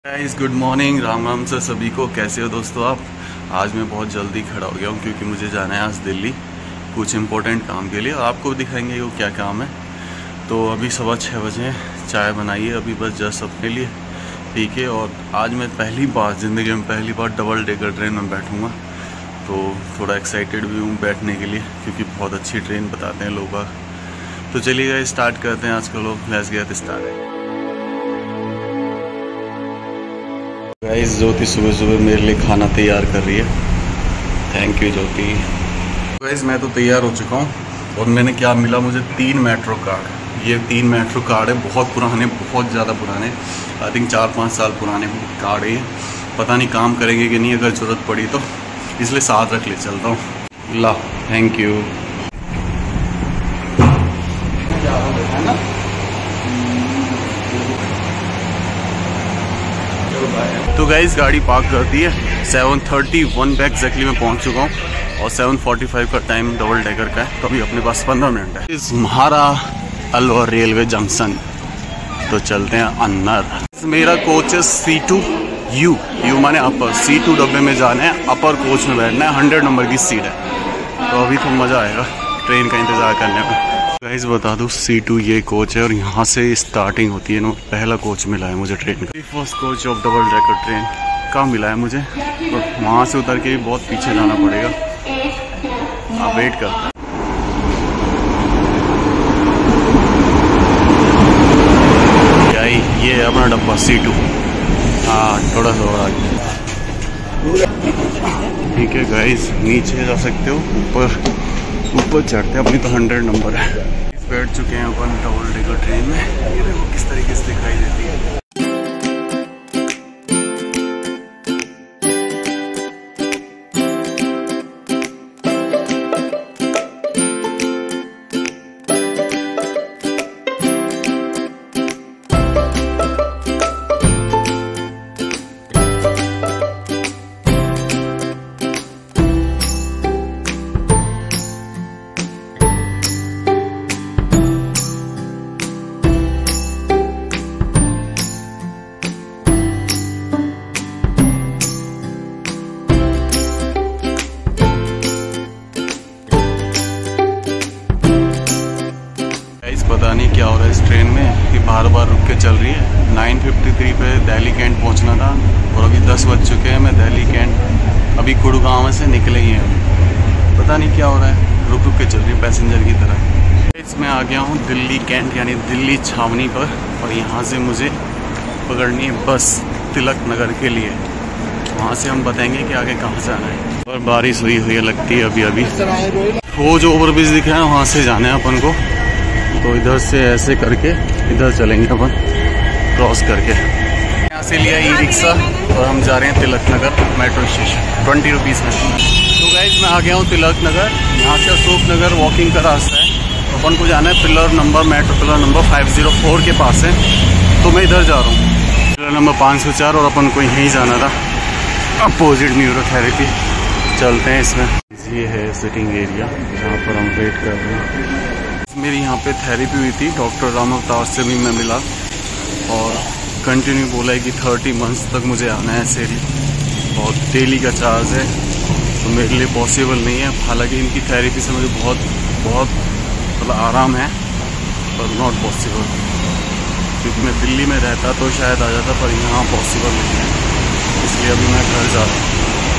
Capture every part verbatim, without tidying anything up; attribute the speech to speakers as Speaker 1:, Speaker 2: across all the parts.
Speaker 1: Guys good morning, Ram Ram से सभी को। कैसे हो दोस्तों आप? आज मैं बहुत जल्दी खड़ा हो गया हूँ क्योंकि मुझे जाना है आज दिल्ली कुछ इम्पोर्टेंट काम के लिए। आपको दिखाएंगे वो क्या काम है। तो अभी सवा छः बजे चाय बनाई है अभी बस जस्ट अपने लिए पी के। और आज मैं पहली बार ज़िंदगी में पहली बार डबल डेकर ट्रेन में बैठूँगा, तो थोड़ा एक्साइटेड भी हूँ बैठने के लिए क्योंकि बहुत अच्छी ट्रेन बताते हैं लोग। तो चलिए स्टार्ट करते हैं आज का लोग। Let's get started. Guys Jyoti सुबह सुबह मेरे लिए खाना तैयार कर रही है। Thank you Jyoti. गाइस मैं तो तैयार हो चुका हूँ और मैंने क्या मिला, मुझे तीन मेट्रो कार्ड। ये तीन मेट्रो कार्ड है, बहुत पुराने, बहुत ज़्यादा पुराने, आई थिंक चार पाँच साल पुराने कार्ड है। पता नहीं काम करेंगे कि नहीं, अगर ज़रूरत पड़ी तो, इसलिए साथ रख ले चलता हूँ। ला थैंक यू। क्या हो गया है ना, तो गाइस गाड़ी पार्क कर दी है। सेवन थर्टी वन पे एग्जैक्टली मैं पहुंच चुका हूं और सेवन फोर्टी फाइव का टाइम डबल डेकर का है, तो अभी अपने पास पंद्रह मिनट है। इस म्हारा अलवर रेलवे जंक्शन, तो चलते हैं अंदर। मेरा कोच है सी टू यू, यू माने अपर, सी टू डब्बे में जाना है, अपर कोच में बैठना है, हंड्रेड नंबर की सीट है। तो अभी तो मज़ा आएगा ट्रेन का इंतज़ार करने में। गाइस बता दूँ सी टू ये कोच है और यहाँ से स्टार्टिंग होती है ना। पहला कोच मिला है मुझे ट्रेन का, first coach of double decker train का मिला है मुझे। तो वहाँ से उतर के भी बहुत पीछे जाना पड़ेगा। आप वेट करते हैं। ये है अपना डब्बा सी टू। हाँ थोड़ा सा और आगे, ठीक है गाइस। नीचे जा सकते हो, ऊपर ऊपर चढ़ते हैं। अपनी तो हंड्रेड नंबर है। बैठ चुके हैं अपन डबल डेकर ट्रेन में। ये देखो किस तरीके से दिखाई देती है। पता नहीं क्या हो रहा है इस ट्रेन में, ये बार बार रुक के चल रही है। नाइन फिफ्टी थ्री पे दिल्ली कैंट पहुंचना था और अभी दस बज चुके हैं। मैं दिल्ली कैंट अभी गुड़गांव से निकले ही हैं। पता नहीं क्या हो रहा है, रुक रुक के चल रही है पैसेंजर की तरह। इसमें आ गया हूँ दिल्ली कैंट यानी दिल्ली छावनी पर, और यहाँ से मुझे पकड़नी है बस तिलक नगर के लिए। वहाँ से हम बताएंगे कि आगे कहाँ जाना है। और बारिश हुई हुई लगती है अभी अभी। वो जो ओवरब्रिज दिख रहा है वहाँ से जाना है अपन को। तो इधर से ऐसे करके इधर चलेंगे अपन, क्रॉस करके। यहाँ से लिया ई रिक्शा और हम जा रहे हैं Tilak Nagar metro station, twenty rupees में। तो गाइस मैं आ गया हूँ तिलक नगर। यहाँ से अशोक नगर वॉकिंग का रास्ता है। अपन को जाना है pillar number, metro pillar number five zero four के पास है। तो मैं इधर जा रहा हूँ, पिलर नंबर पाँच सौ चार, और अपन को यहीं जाना था, अपोजिट न्यूरोथेरेपी। चलते हैं इसमें। ये है सिटिंग एरिया जहाँ पर हम वेट कर रहे हैं। मेरी यहाँ पे थेरेपी हुई थी, डॉक्टर राम अवतार से भी मैं मिला और कंटिन्यू बोला है कि थर्टी मंथ्स तक मुझे आना है सेरी, और डेली का चार्ज है। तो मेरे लिए पॉसिबल नहीं है। हालांकि इनकी थेरेपी से मुझे बहुत बहुत मतलब आराम है, पर नॉट पॉसिबल, क्योंकि मैं दिल्ली में रहता तो शायद आ जाता, पर यहाँ पॉसिबल नहीं है। इसलिए अभी मैं घर जा रहा हूँ।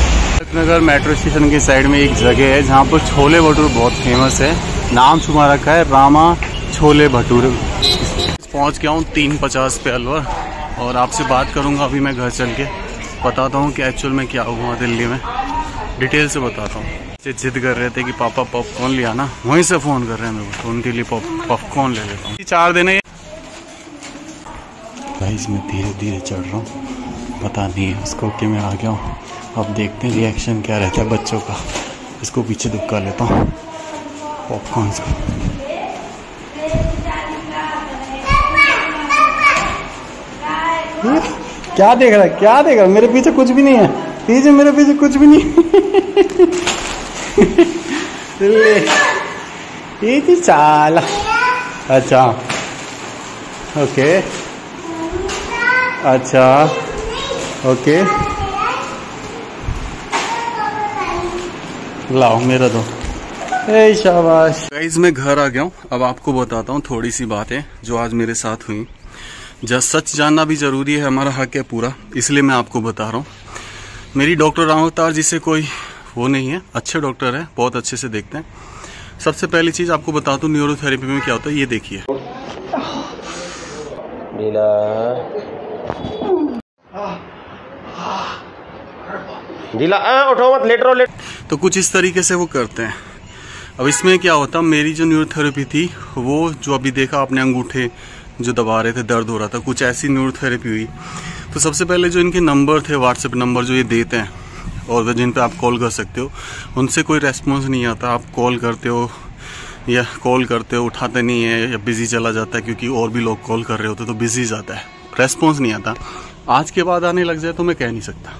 Speaker 1: नगर मेट्रो स्टेशन की साइड में एक जगह है जहाँ पर छोले भटूरे बहुत फेमस है। नाम छुपा रखा है रामा छोले भटूरे। पहुँच गया हूँ तीन पचास पे अलवर, और आपसे बात करूँगा अभी मैं घर चल के। बताता हूँ कि एक्चुअल में क्या हुआ दिल्ली में, डिटेल से बताता हूँ। से जिद कर रहे थे कि पापा पॉपकॉर्न लिया ना, वहीं से फ़ोन कर रहे हैं मेरे को, तो उनके लिए पॉपकॉर्न ले लेता हूँ। चार दिन है गाइस। मैं धीरे धीरे चढ़ रहा हूँ, पता नहीं है उसको कि मैं आ गया हूँ। अब देखते हैं रिएक्शन क्या रहता है बच्चों का। इसको पीछे दुक्का लेता हूँ पॉपकॉर्न का। क्या देख रहा है, क्या देख रहा है? मेरे पीछे कुछ भी नहीं है, पीछे मेरे पीछे कुछ भी नहीं। ये चाला अच्छा ओके अच्छा ओके लाओ मेरा दो। ए शाबाश। गाइस मैं घर आ गया हूँ। अब आपको बताता हूँ थोड़ी सी बातें जो आज मेरे साथ हुई। जब सच जानना भी जरूरी है, हमारा हक है पूरा, इसलिए मैं आपको बता रहा हूँ। मेरी डॉक्टर राम अवतार जी से कोई वो नहीं है, अच्छे डॉक्टर है, बहुत अच्छे से देखते हैं। सबसे पहली चीज आपको बता दूं न्यूरोथेरेपी में क्या होता है, ये देखिए। ढीला उठो मत, लेट रहो लेट। तो कुछ इस तरीके से वो करते हैं। अब इसमें क्या होता, मेरी जो न्यूरोथेरेपी थी वो जो अभी देखा आपने अंगूठे जो दबा रहे थे, दर्द हो रहा था, कुछ ऐसी न्यूरोथेरेपी हुई। तो सबसे पहले जो इनके नंबर थे, व्हाट्सएप नंबर जो ये देते हैं और जिन पे आप कॉल कर सकते हो, उनसे कोई रेस्पॉन्स नहीं आता। आप कॉल करते हो या कॉल करते हो उठाते नहीं है, या बिजी चला जाता है क्योंकि और भी लोग कॉल कर रहे होते तो बिजी जाता है, रेस्पॉन्स नहीं आता। आज के बाद आने लग जाए तो मैं कह नहीं सकता।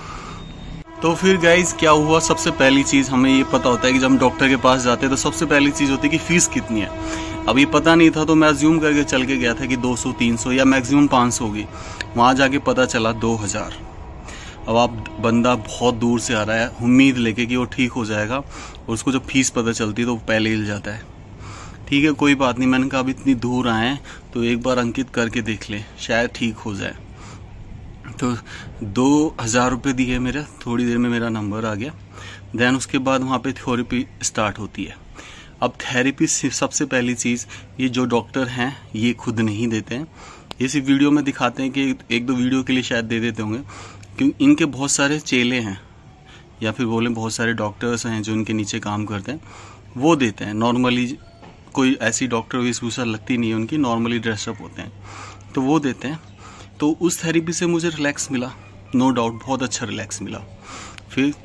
Speaker 1: तो फिर गाइज क्या हुआ, सबसे पहली चीज़ हमें ये पता होता है कि जब हम डॉक्टर के पास जाते हैं तो सबसे पहली चीज़ होती है कि फ़ीस कितनी है। अब ये पता नहीं था तो मैं अज्यूम करके चल के गया था कि दो सौ तीन सौ या मैक्सिमम पाँच सौ होगी। वहाँ जाके पता चला दो हज़ार। अब आप बंदा बहुत दूर से आ रहा है उम्मीद लेके कि वो ठीक हो जाएगा, और उसको जब फीस पता चलती है तो वो पहले हिल जाता है। ठीक है कोई बात नहीं, मैंने कहा अब इतनी दूर आए हैं तो एक बार अंकित करके देख ले, शायद ठीक हो जाए। तो दो हज़ार रुपये दिए मेरे, थोड़ी देर में मेरा नंबर आ गया। देन उसके बाद वहाँ पे थेरेपी स्टार्ट होती है। अब थेरेपी सबसे पहली चीज़, ये जो डॉक्टर हैं ये खुद नहीं देते हैं, ये सिर्फ वीडियो में दिखाते हैं कि एक दो वीडियो के लिए शायद दे देते होंगे, क्योंकि इनके बहुत सारे चेले हैं या फिर बोले बहुत सारे डॉक्टर्स हैं जो इनके नीचे काम करते हैं, वो देते हैं। नॉर्मली कोई ऐसी डॉक्टर वेशभूषा लगती नहीं है उनकी, नॉर्मली ड्रेसअप होते हैं तो वो देते हैं। तो उस थेरेपी से मुझे रिलैक्स मिला, नो डाउट बहुत अच्छा रिलैक्स मिला। फिर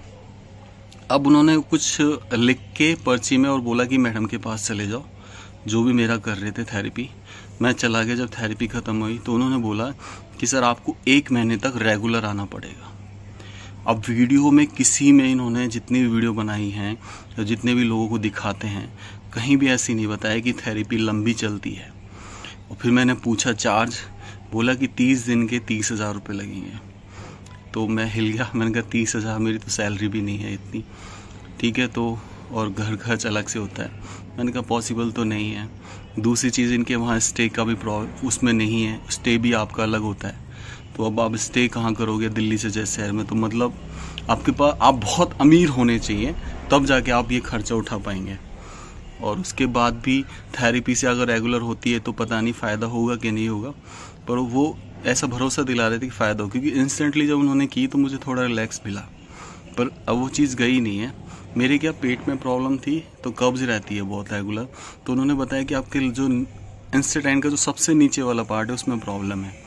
Speaker 1: अब उन्होंने कुछ लिख के पर्ची में और बोला कि मैडम के पास चले जाओ, जो भी मेरा कर रहे थे थेरेपी। मैं चला गया। जब थेरेपी ख़त्म हुई तो उन्होंने बोला कि सर आपको एक महीने तक रेगुलर आना पड़ेगा। अब वीडियो में किसी में इन्होंने जितनी भी वीडियो बनाई हैं या जितने भी लोगों को दिखाते हैं, कहीं भी ऐसी नहीं बताया कि थेरेपी लंबी चलती है। और फिर मैंने पूछा चार्ज, बोला कि तीस दिन के तीस हज़ार रुपये लगेंगे। तो मैं हिल गया, मैंने कहा तीस हज़ार, मेरी तो सैलरी भी नहीं है इतनी, ठीक है। तो और घर खर्च अलग से होता है। मैंने कहा पॉसिबल तो नहीं है। दूसरी चीज़ इनके वहाँ स्टे का भी प्रॉब्लम उसमें नहीं है, स्टे भी आपका अलग होता है। तो अब आप स्टे कहाँ करोगे दिल्ली से जैसे शहर में, तो मतलब आपके पास आप बहुत अमीर होने चाहिए तब जाके आप ये खर्चा उठा पाएंगे। और उसके बाद भी थेरेपी से अगर रेगुलर होती है तो पता नहीं फ़ायदा होगा कि नहीं होगा, पर वो ऐसा भरोसा दिला रहे थे कि फ़ायदा हो, क्योंकि इंस्टेंटली जब उन्होंने की तो मुझे थोड़ा रिलैक्स मिला। पर अब वो चीज़ गई नहीं है। मेरे क्या पेट में प्रॉब्लम थी, तो कब्ज़ रहती है बहुत रेगुलर, तो उन्होंने बताया कि आपके जो इंस्टेटाइन का जो सबसे नीचे वाला पार्ट है उसमें प्रॉब्लम है।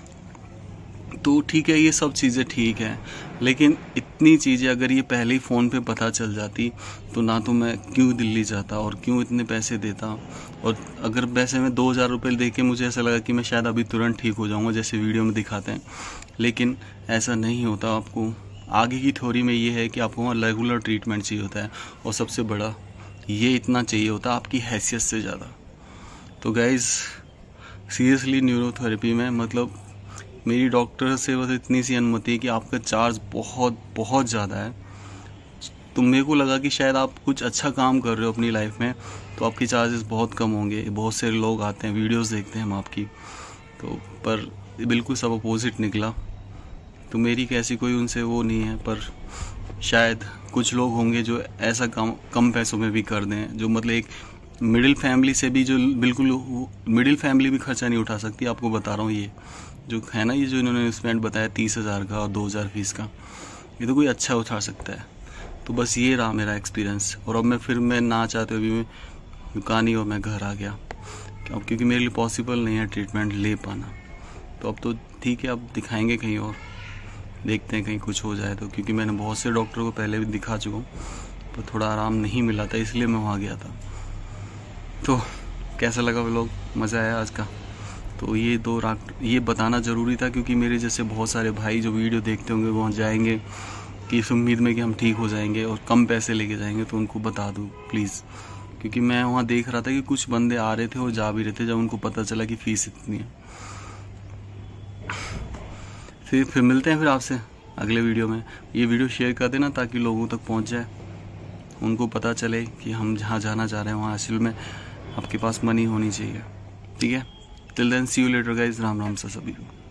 Speaker 1: तो ठीक है, ये सब चीज़ें ठीक है, लेकिन इतनी चीज़ें अगर ये पहले ही फ़ोन पे पता चल जाती तो ना तो मैं क्यों दिल्ली जाता और क्यों इतने पैसे देता। और अगर वैसे मैं दो हज़ार रुपये दे के मुझे ऐसा लगा कि मैं शायद अभी तुरंत ठीक हो जाऊंगा जैसे वीडियो में दिखाते हैं, लेकिन ऐसा नहीं होता। आपको आगे की थ्योरी में ये है कि आपको वहाँ रेगुलर ट्रीटमेंट चाहिए होता है, और सबसे बड़ा ये इतना चाहिए होता है आपकी हैसियत से ज़्यादा। तो गाइज़ सीरियसली न्यूरोथेरेपी में मतलब मेरी डॉक्टर से बस इतनी सी अनुमति है कि आपका चार्ज बहुत बहुत ज़्यादा है। तो मेरे को लगा कि शायद आप कुछ अच्छा काम कर रहे हो अपनी लाइफ में तो आपके चार्जेस बहुत कम होंगे। बहुत से लोग आते हैं, वीडियोस देखते हैं हम आपकी, तो पर बिल्कुल सब अपोजिट निकला। तो मेरी कैसी कोई उनसे वो नहीं है, पर शायद कुछ लोग होंगे जो ऐसा कम कम पैसों में भी कर दें, जो मतलब एक मिडिल फैमिली से भी, जो बिल्कुल मिडिल फैमिली भी खर्चा नहीं उठा सकती। आपको बता रहा हूँ, ये जो है ना, ये जो इन्होंने इन्वेस्टमेंट बताया तीस हज़ार का और दो हज़ार फीस का, ये तो कोई अच्छा उठा सकता है। तो बस ये रहा मेरा एक्सपीरियंस। और अब मैं फिर मैं ना चाहते हुए भी रुका नहीं और मैं घर आ गया, अब क्योंकि मेरे लिए पॉसिबल नहीं है ट्रीटमेंट ले पाना। तो अब तो ठीक है, अब दिखाएंगे कहीं और, देखते हैं कहीं कुछ हो जाए तो, क्योंकि मैंने बहुत से डॉक्टरों को पहले भी दिखा चुका हूँ, पर थोड़ा आराम नहीं मिला था, इसलिए मैं वहाँ गया था। तो कैसा लगा व्लॉग, मज़ा आया आज का? तो ये दो रात ये बताना ज़रूरी था, क्योंकि मेरे जैसे बहुत सारे भाई जो वीडियो देखते होंगे वहाँ जाएंगे कि इस उम्मीद में कि हम ठीक हो जाएंगे और कम पैसे लेके जाएंगे, तो उनको बता दूँ प्लीज़। क्योंकि मैं वहाँ देख रहा था कि कुछ बंदे आ रहे थे और जा भी रहे थे जब उनको पता चला कि फ़ीस इतनी है। फिर फिर मिलते हैं फिर आपसे अगले वीडियो में। ये वीडियो शेयर कर देना ताकि लोगों तक पहुंच जाए, उनको पता चले कि हम जहाँ जाना चाह रहे हैं वहाँ असल में आपके पास मनी होनी चाहिए। ठीक है, till then see you later guys. Ram Ram सा सभी को।